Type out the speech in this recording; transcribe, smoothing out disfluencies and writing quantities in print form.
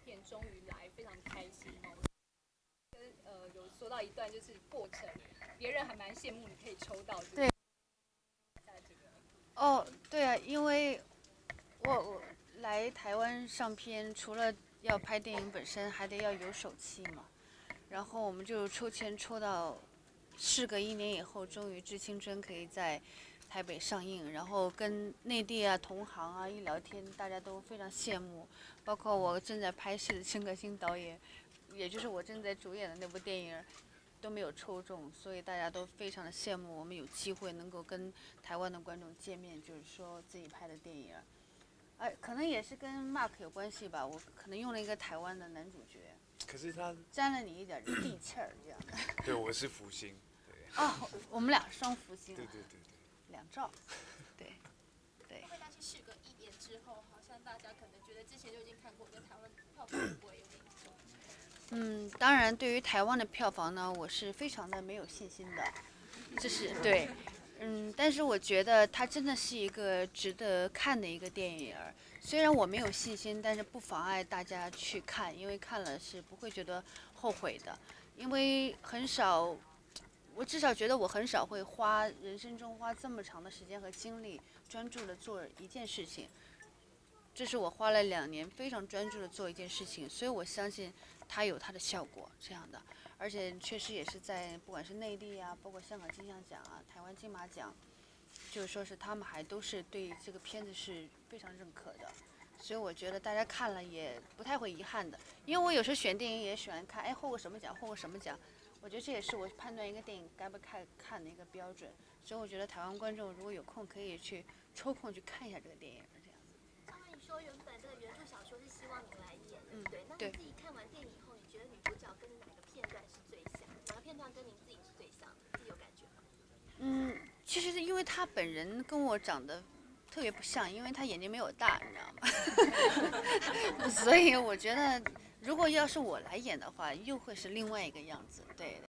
片终于来，非常开心哦。有说到一段就是过程，别人还蛮羡慕你可以抽到。 对。哦，对啊，因为我来台湾上片，除了要拍电影本身，还得要有手气嘛。然后我们就抽签抽到，事隔1年以后，终于《致青春》可以在台北上映。然后跟内地啊同行啊一聊天，大家都非常羡慕，包括我正在拍戏的陈可辛导演，也就是我正在主演的那部电影。都没有抽中，所以大家都非常的羡慕我们有机会能够跟台湾的观众见面，就是说自己拍的电影。可能也是跟 Mark 有关系吧，我可能用了一个台湾的男主角， 可是他沾了你一点地气儿这样的。 对我是福星， 哦，我们俩双福星。 对对对对。2兆。对。对。 会不会但是事隔1年之后，好像大家可能觉得之前就已经看过，跟台湾票房会不会有点当然，对于台湾的票房呢，我是非常的没有信心的，这是对，但是我觉得它真的是一个值得看的一个电影儿。虽然我没有信心，但是不妨碍大家去看，因为看了是不会觉得后悔的。因为很少，我至少觉得我很少会人生中花这么长的时间和精力，专注的做一件事情。这是我花了2年非常专注的做一件事情，所以我相信它有它的效果这样的，而且确实也是在不管是内地啊，包括香港金像奖啊、台湾金马奖，就是说是他们还都是对这个片子是非常认可的，所以我觉得大家看了也不太会遗憾的。因为我有时候选电影也喜欢看，获过什么奖，获过什么奖，我觉得这也是我判断一个电影该不看的一个标准。所以我觉得台湾观众如果有空可以去抽空去看一下这个电影。 你说原本这个原著小说是希望你来演的，对？那对。 你自己看完电影以后，你觉得女主角跟哪个片段是最像？哪个片段跟您自己是最像的？自己有感觉吗？ 其实是因为她本人跟我长得特别不像，因为她眼睛没有大，你知道吗？所以我觉得，如果要是我来演的话，又会是另外一个样子。对。